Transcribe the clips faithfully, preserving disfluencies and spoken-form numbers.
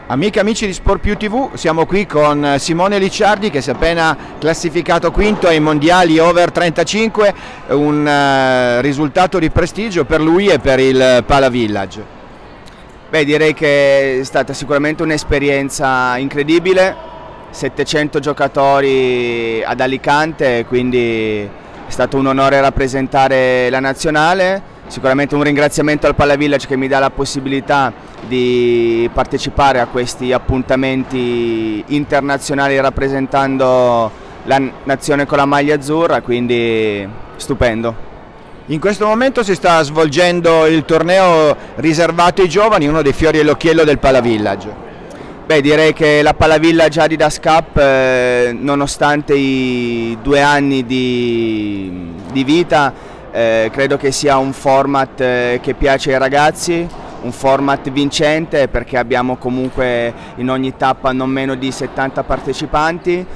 Amiche e amici di Sport Più tivù, siamo qui con Simone Licciardi che si è appena classificato quinto ai mondiali over trentacinque, un uh, risultato di prestigio per lui e per il Pala Village. Beh, direi che è stata sicuramente un'esperienza incredibile, settecento giocatori ad Alicante, quindi è stato un onore rappresentare la nazionale. Sicuramente un ringraziamento al Pala Village che mi dà la possibilità di partecipare a questi appuntamenti internazionali rappresentando la nazione con la maglia azzurra, quindi stupendo. In questo momento si sta svolgendo il torneo riservato ai giovani, uno dei fiori all'occhiello del Pala Village. Beh, direi che la Pala Village Adidas Cup, eh, nonostante i due anni di, di vita, Eh, credo che sia un format eh, che piace ai ragazzi, un format vincente perché abbiamo comunque in ogni tappa non meno di settanta partecipanti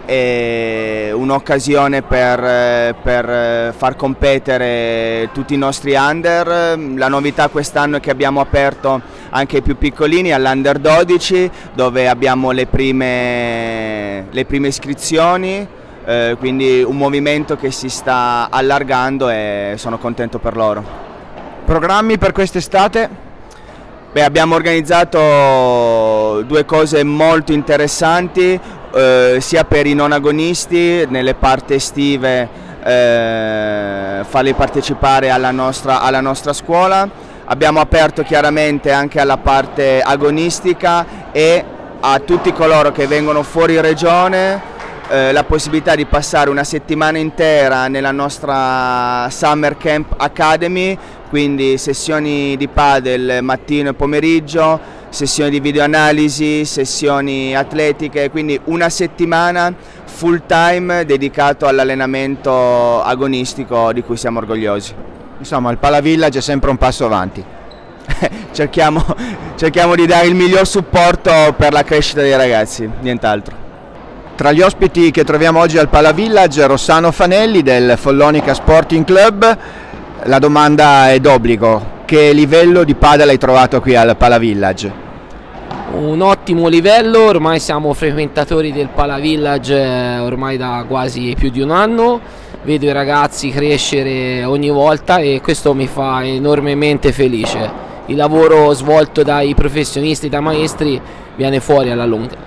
e un'occasione per, eh, per far competere tutti i nostri under. La novità quest'anno è che abbiamo aperto anche i più piccolini all'under dodici, dove abbiamo le prime, le prime iscrizioni. Eh, quindi un movimento che si sta allargando e sono contento per loro. Programmi per quest'estate? Beh, abbiamo organizzato due cose molto interessanti, eh, sia per i non agonisti nelle parti estive, eh, farli partecipare alla nostra, alla nostra scuola. Abbiamo aperto chiaramente anche alla parte agonistica e a tutti coloro che vengono fuori regione Eh, la possibilità di passare una settimana intera nella nostra Summer Camp Academy, quindi sessioni di padel mattino e pomeriggio, sessioni di videoanalisi, sessioni atletiche, quindi una settimana full time dedicato all'allenamento agonistico di cui siamo orgogliosi. Insomma, il Pala Village è sempre un passo avanti. cerchiamo, cerchiamo di dare il miglior supporto per la crescita dei ragazzi, nient'altro. Tra gli ospiti che troviamo oggi al Pala Village, Rossano Fanelli del Follonica Sporting Club. La domanda è d'obbligo: che livello di padel hai trovato qui al Pala Village? Un ottimo livello, ormai siamo frequentatori del Pala Village ormai da quasi più di un anno, vedo i ragazzi crescere ogni volta e questo mi fa enormemente felice. Il lavoro svolto dai professionisti, dai maestri, viene fuori alla lunga.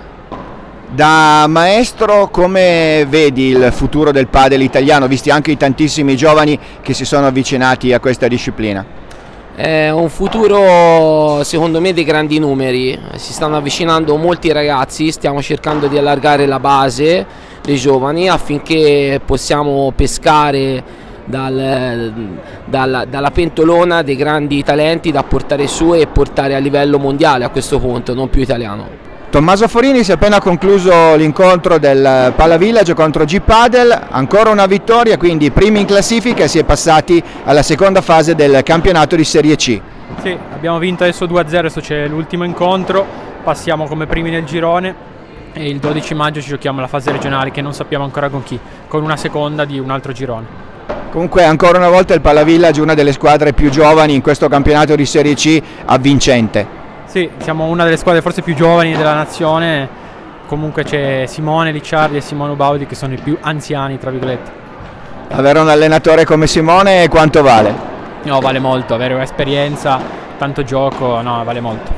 Da maestro, come vedi il futuro del padel italiano, visti anche i tantissimi giovani che si sono avvicinati a questa disciplina? È un futuro secondo me dei grandi numeri, si stanno avvicinando molti ragazzi, stiamo cercando di allargare la base dei giovani affinché possiamo pescare dal, dalla, dalla pentolona dei grandi talenti da portare su e portare a livello mondiale a questo punto, non più italiano. Tommaso Forini, si è appena concluso l'incontro del Pala Village contro G-Padel, ancora una vittoria, quindi primi in classifica e si è passati alla seconda fase del campionato di Serie C. Sì, abbiamo vinto adesso due a zero, adesso c'è l'ultimo incontro, passiamo come primi nel girone e il dodici maggio ci giochiamo la fase regionale che non sappiamo ancora con chi, con una seconda di un altro girone. Comunque ancora una volta il Pala Village, una delle squadre più giovani in questo campionato di Serie C, avvincente. Sì, siamo una delle squadre forse più giovani della nazione, comunque c'è Simone Licciardi e Simone Baudi che sono i più anziani, tra virgolette. Avere un allenatore come Simone quanto vale? No, vale molto, avere un'esperienza, tanto gioco, no, vale molto.